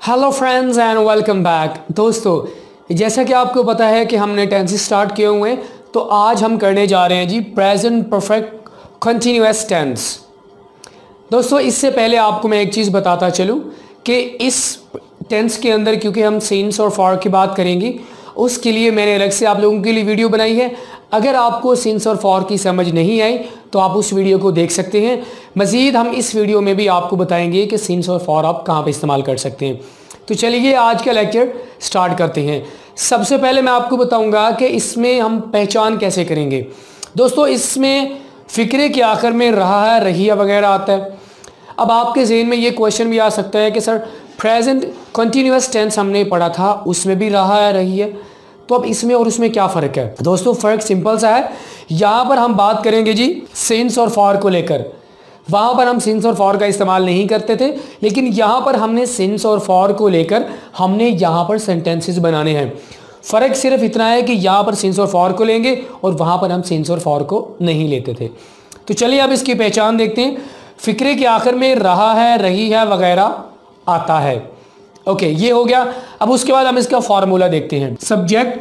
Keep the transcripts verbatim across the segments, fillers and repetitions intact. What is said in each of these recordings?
Hello friends and welcome back. दोस्तों, जैसा कि आपको पता है कि हमने टेंसेस स्टार्ट किए हुए हैं, तो आज हम करने जा रहे हैं जी प्रेजेंट परफेक्ट कंटिन्यूअस टेंस। दोस्तों, इससे पहले आपको मैं एक चीज़ बताता चलूँ कि इस टेंस के अंदर क्योंकि हम सिंस और फॉर की बात करेंगे, उसके लिए मैंने अलग से आप लोगों के लिए वीडियो बनाई है। अगर आपको सिंस और फॉर की समझ नहीं आई तो आप उस वीडियो को देख सकते हैं। मज़ीद हम इस वीडियो में भी आपको बताएंगे कि सिंस और फॉर आप कहाँ पे इस्तेमाल कर सकते हैं। तो चलिए आज का लेक्चर स्टार्ट करते हैं। सबसे पहले मैं आपको बताऊंगा कि इसमें हम पहचान कैसे करेंगे। दोस्तों, इसमें फ़िक्रे के आखिर में रहा है, रहिया वगैरह आता है। अब आपके जहन में ये क्वेश्चन भी आ सकता है कि सर प्रेजेंट कंटिन्यूअस टेंस हमने पढ़ा था, उसमें भी रहा है, रही है, तो अब इसमें और उसमें क्या फ़र्क है। दोस्तों, फ़र्क सिंपल सा है। यहाँ पर हम बात करेंगे जी सिंस और फॉर को लेकर। वहाँ पर हम सिंस और फॉर का इस्तेमाल नहीं करते थे, लेकिन यहाँ पर हमने सिंस और फॉर को लेकर हमने यहाँ पर सेंटेंसेस बनाने हैं। फ़र्क सिर्फ इतना है कि यहाँ पर सिंस और फॉर को लेंगे और वहाँ पर हम सिंस और फॉर को नहीं लेते थे। तो चलिए अब इसकी पहचान देखते हैं। फ़िक्रे के आखिर में रहा है, रही है वगैरह आता है। ओके, ये हो गया। अब उसके बाद हम इसका फॉर्मूला देखते हैं। Subject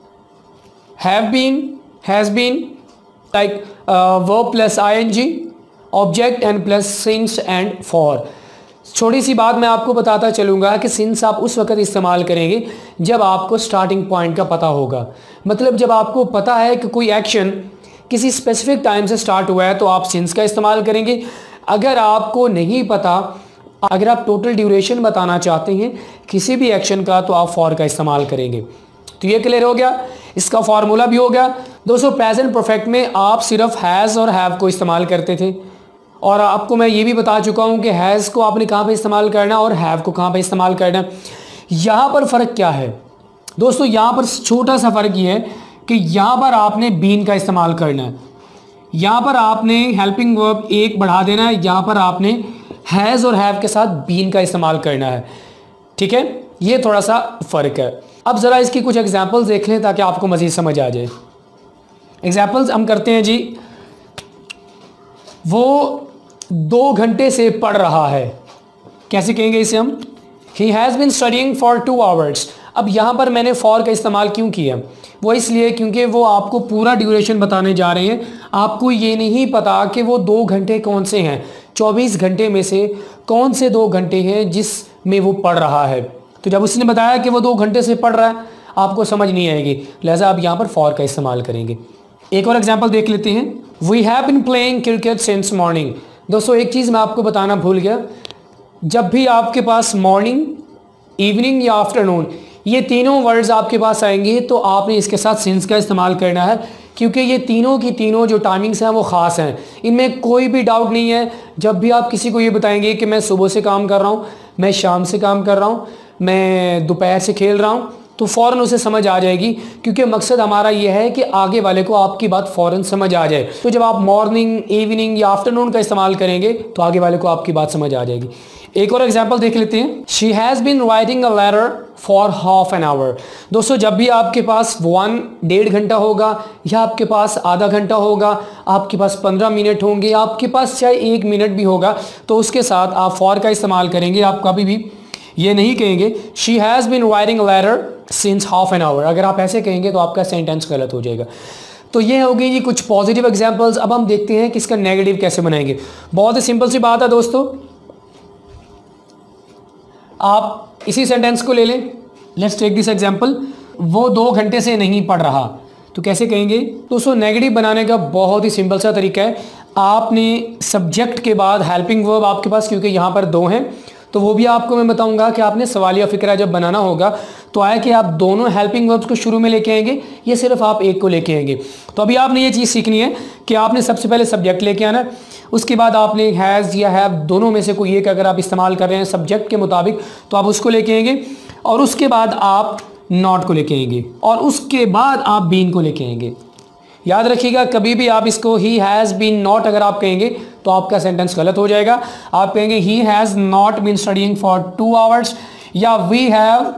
have been, has been, like verb plus I N G, object and plus since and for. छोटी सी बात मैं आपको बताता चलूँगा कि सिंस आप उस वक्त इस्तेमाल करेंगे जब आपको स्टार्टिंग पॉइंट का पता होगा। मतलब जब आपको पता है कि कोई एक्शन किसी स्पेसिफिक टाइम से स्टार्ट हुआ है तो आप सिंस का इस्तेमाल करेंगे। अगर आपको नहीं पता, अगर आप टोटल ड्यूरेशन बताना चाहते हैं किसी भी एक्शन का, तो आप फॉर का इस्तेमाल करेंगे। तो ये क्लियर हो गया, इसका फार्मूला भी हो गया। दोस्तों, प्रेजेंट परफेक्ट में आप सिर्फ हैज़ और हैव को इस्तेमाल करते थे, और आपको मैं ये भी बता चुका हूँ कि हैज़ को आपने कहाँ पे इस्तेमाल करना और हैव को कहाँ पे इस्तेमाल करना। यहाँ पर फ़र्क क्या है दोस्तों? यहाँ पर छोटा सा फ़र्क ये है कि यहाँ पर आपने बीन का इस्तेमाल करना है, यहाँ पर आपने हेल्पिंग वर्ब एक बढ़ा देना है, यहाँ पर आपने हैज़ और हैव के साथ बीन का इस्तेमाल करना है। ठीक है, ये थोड़ा सा फ़र्क है। अब ज़रा इसकी कुछ एग्जांपल्स देख लें ताकि आपको मज़ीद समझ आ जाए। एग्जांपल्स हम करते हैं जी। वो दो घंटे से पढ़ रहा है। कैसे कहेंगे इसे हम? He has been studying for two hours. अब यहाँ पर मैंने फॉर का इस्तेमाल क्यों किया? वो इसलिए क्योंकि वो आपको पूरा ड्यूरेशन बताने जा रहे हैं। आपको ये नहीं पता कि वो दो घंटे कौन से हैं, चौबीस घंटे में से कौन से दो घंटे हैं जिसमें वो पढ़ रहा है। तो जब उसने बताया कि वो दो घंटे से पढ़ रहा है, आपको समझ नहीं आएगी, लिहाजा आप यहाँ पर फॉर का इस्तेमाल करेंगे। एक और एग्जाम्पल देख लेते हैं। We have been playing cricket since morning. दोस्तों, एक चीज़ मैं आपको बताना भूल गया। जब भी आपके पास मॉर्निंग, इवनिंग या आफ्टरनून ये तीनों वर्ड्स आपके पास आएंगे तो आपने इसके साथ सिंस का इस्तेमाल करना है, क्योंकि ये तीनों की तीनों जो टाइमिंग्स हैं वो ख़ास हैं। इनमें कोई भी डाउट नहीं है। जब भी आप किसी को ये बताएंगे कि मैं सुबह से काम कर रहा हूँ, मैं शाम से काम कर रहा हूँ, मैं दोपहर से खेल रहा हूँ, तो फ़ौरन उसे समझ आ जाएगी, क्योंकि मकसद हमारा ये है कि आगे वाले को आपकी बात फ़ौरन समझ आ जाए। तो जब आप मॉर्निंग, इवनिंग या आफ्टरनून का इस्तेमाल करेंगे तो आगे वाले को आपकी बात समझ आ जाएगी। एक और एग्जांपल देख लेते हैं। She has been writing a letter for half an hour. दोस्तों, जब भी आपके पास वन डेढ़ घंटा होगा, या आपके पास आधा घंटा होगा, आपके पास पंद्रह मिनट होंगे, आपके पास चाहे एक मिनट भी होगा, तो उसके साथ आप फॉर का इस्तेमाल करेंगे। आप कभी भी ये नहीं कहेंगे she has been writing a letter since half an hour. अगर आप ऐसे कहेंगे तो आपका सेंटेंस गलत हो जाएगा। तो ये हो गई जी कुछ पॉजिटिव एग्जांपल्स। अब हम देखते हैं कि इसका नेगेटिव कैसे बनाएंगे। बहुत ही सिंपल सी बात है दोस्तों। आप इसी सेंटेंस को ले लें। Let's take this example. वो दो घंटे से नहीं पढ़ रहा, तो कैसे कहेंगे दोस्तों? नेगेटिव बनाने का बहुत ही सिंपल सा तरीका है। आपने सब्जेक्ट के बाद हेल्पिंग वर्ब आपके पास, क्योंकि यहाँ पर दो हैं, तो वो भी आपको मैं बताऊंगा कि आपने सवालिया फ़िक्रा जब बनाना होगा तो आया कि आप दोनों हेल्पिंग वर्ब्स को शुरू में लेके आएंगे, ये सिर्फ आप एक को लेके आएंगे। तो अभी आपने ये चीज़ सीखनी है कि आपने सबसे पहले सब्जेक्ट लेके आना है, उसके बाद आपने हैज़ या हैव दोनों में से कोई एक अगर आप इस्तेमाल कर रहे हैं सब्जेक्ट के मुताबिक तो आप उसको लेके आएंगे, और उसके बाद आप नॉट को लेके आएंगे, और उसके बाद आप बीन को लेके आएंगे। याद रखिएगा, कभी भी आप इसको ही हैज़ बीन नॉट अगर आप कहेंगे तो आपका सेंटेंस गलत हो जाएगा। आप कहेंगे he has not been studying for two hours, या वी हैव,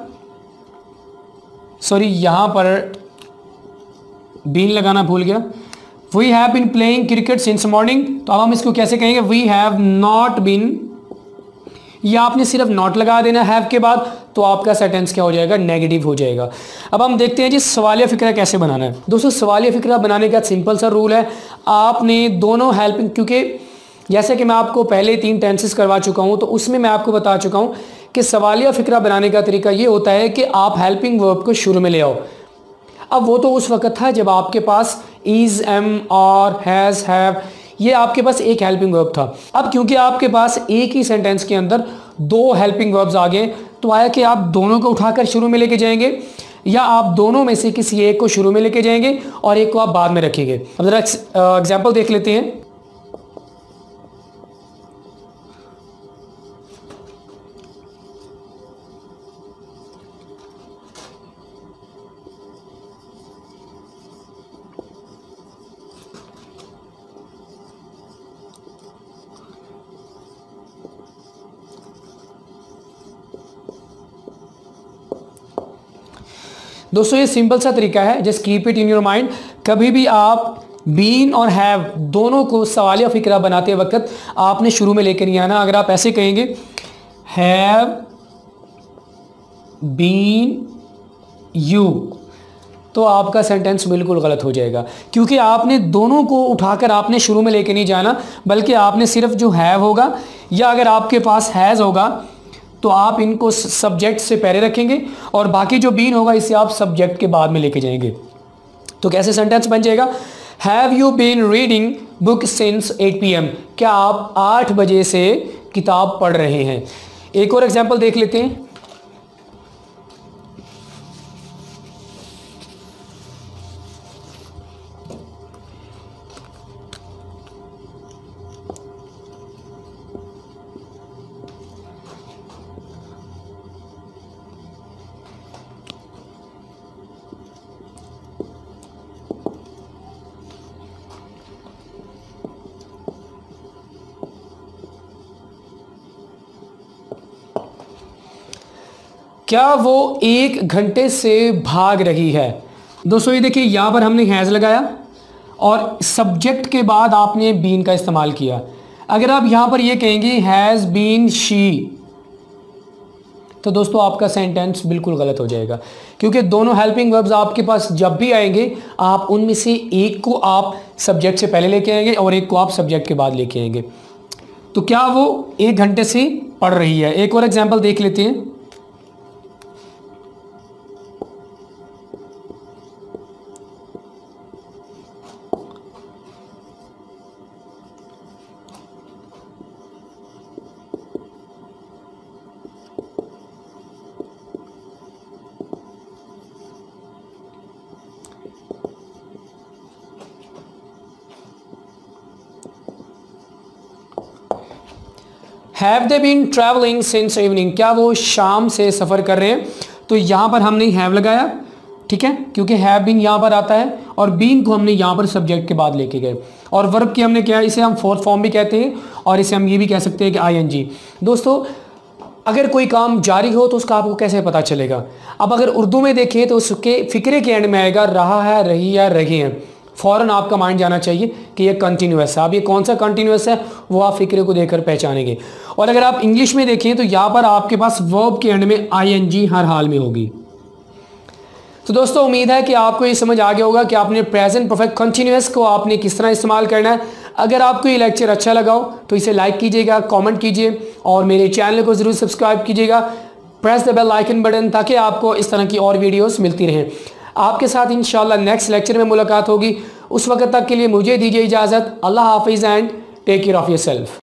सॉरी यहाँ पर बीन लगाना भूल गया, we have been playing cricket since morning. तो अब हम इसको कैसे कहेंगे? वी हैव नॉट बीन या आपने सिर्फ नॉट लगा देना हैव के बाद, तो आपका सेंटेंस क्या हो जाएगा, नेगेटिव हो जाएगा। अब हम देखते हैं जी सवालिया फिक्रा कैसे बनाना है। दोस्तों सवालिया फिक्रा बनाने का सिंपल सा रूल है, आपने दोनों हेल्पिंग, क्योंकि जैसे कि मैं आपको पहले तीन टेंसेस करवा चुका हूं, तो उसमें मैं आपको बता चुका हूं कि सवालिया फिक्रा बनाने का तरीका ये होता है कि आप हेल्पिंग वर्ब को शुरू में ले आओ। अब वो तो उस वक्त था जब आपके पास is, am, are, has, have, ये आपके पास एक हेल्पिंग वर्ब था। अब क्योंकि आपके पास एक ही सेंटेंस के अंदर दो हेल्पिंग वर्ब्स आ गए, तो आया कि आप दोनों को उठाकर शुरू में लेके जाएंगे या आप दोनों में से किसी एक को शुरू में लेके जाएंगे और एक को आप बाद में रखेंगे। अब जरा एग्जांपल देख लेते हैं। दोस्तों ये सिंपल सा तरीका है, just keep it in your mind. कभी भी आप बीन और हैव दोनों को सवालिया फिक्रा बनाते वक्त आपने शुरू में लेकर नहीं आना। अगर आप ऐसे कहेंगे हैव बीन यू, तो आपका सेंटेंस बिल्कुल गलत हो जाएगा, क्योंकि आपने दोनों को उठाकर आपने शुरू में लेकर नहीं जाना, बल्कि आपने सिर्फ जो हैव होगा या अगर आपके पास हैज़ होगा तो आप इनको सब्जेक्ट से पहले रखेंगे और बाकी जो बीन होगा इसे आप सब्जेक्ट के बाद में लेके जाएंगे। तो कैसे सेंटेंस बन जाएगा, have you been reading book since eight P M, क्या आप आठ बजे से किताब पढ़ रहे हैं। एक और एग्जांपल देख लेते हैं। क्या वो एक घंटे से भाग रही है। दोस्तों ये देखिए यहाँ पर हमने हैज़ लगाया और सब्जेक्ट के बाद आपने बीन का इस्तेमाल किया। अगर आप यहाँ पर ये कहेंगे हैज़ बीन शी, तो दोस्तों आपका सेंटेंस बिल्कुल गलत हो जाएगा, क्योंकि दोनों हेल्पिंग वर्ब्स आपके पास जब भी आएंगे आप उनमें से एक को आप सब्जेक्ट से पहले लेके आएंगे और एक को आप सब्जेक्ट के बाद लेके आएंगे। तो क्या वो एक घंटे से पढ़ रही है। एक और एग्जाम्पल देख लेते हैं। Have they been travelling since evening, क्या वो शाम से सफ़र कर रहे हैं। तो यहाँ पर हमने हैव लगाया, ठीक है, क्योंकि हैव बीन यहाँ पर आता है और बीन को हमने यहाँ पर सब्जेक्ट के बाद लेके गए। और वर्ब की हमने क्या, इसे हम फोर्थ फॉर्म भी कहते हैं और इसे हम ये भी कह सकते हैं कि आई एन जी। दोस्तों अगर कोई काम जारी हो तो उसका आपको कैसे पता चलेगा। अब अगर उर्दू में देखें तो उसके फिक्रे के एंड में आएगा रहा है, रही है, रहे हैं। फ़ौरन आपका माइंड जाना चाहिए कि ये कंटिन्यूअस है। अब ये कौन सा कंटिन्यूअस है वो आप फिक्रे को देखकर पहचानेंगे। और अगर आप इंग्लिश में देखें तो यहाँ पर आपके पास वर्ब के एंड में आई एन जी हर हाल में होगी। तो दोस्तों उम्मीद है कि आपको ये समझ आ गया होगा कि आपने प्रेजेंट परफेक्ट कंटिन्यूअस को आपने किस तरह इस्तेमाल करना है। अगर आपको ये लेक्चर अच्छा लगा हो तो इसे लाइक कीजिएगा, कमेंट कीजिए और मेरे चैनल को ज़रूर सब्सक्राइब कीजिएगा। Press the bell icon button ताकि आपको इस तरह की और वीडियोस मिलती रहें। आपके साथ इंशाल्लाह नेक्स्ट लेक्चर में मुलाकात होगी। उस वक्त तक के लिए मुझे दीजिए इजाज़त। अल्लाह हाफिज़ and take care of yourself.